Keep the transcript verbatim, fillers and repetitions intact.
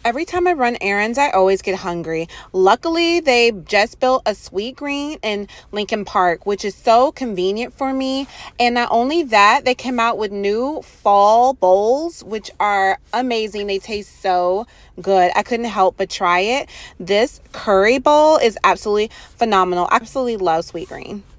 Every time I run errands, I always get hungry. Luckily, they just built a SweetGreen in Lincoln Park, which is so convenient for me. And not only that, they came out with new fall bowls, which are amazing. They taste so good. I couldn't help but try it. This curry bowl is absolutely phenomenal. I absolutely love SweetGreen.